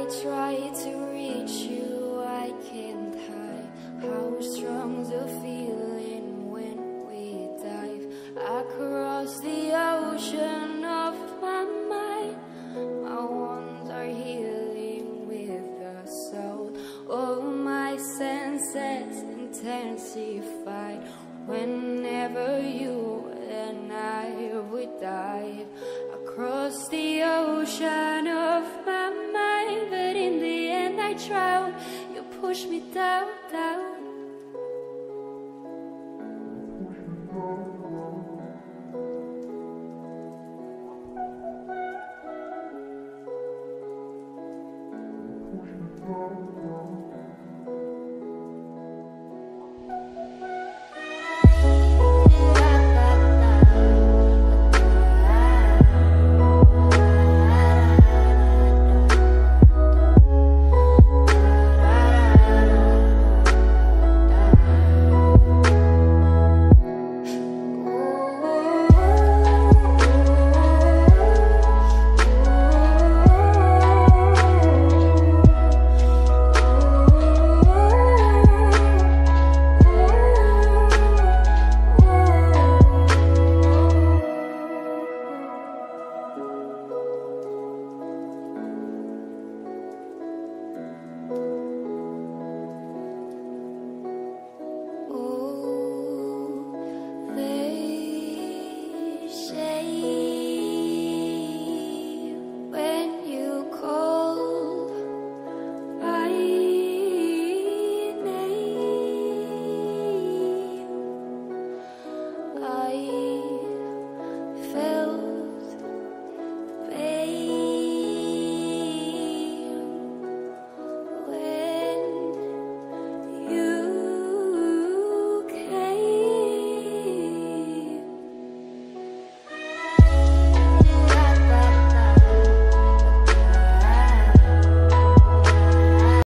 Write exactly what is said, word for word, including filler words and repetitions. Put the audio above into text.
try to reach you, I can't hide how strong's the feeling when we dive across the ocean of my mind. My wounds are healing with the soul. All my senses intensified whenever you and I would dive across the ocean of my mind. But in the end I drown. You push me down, down.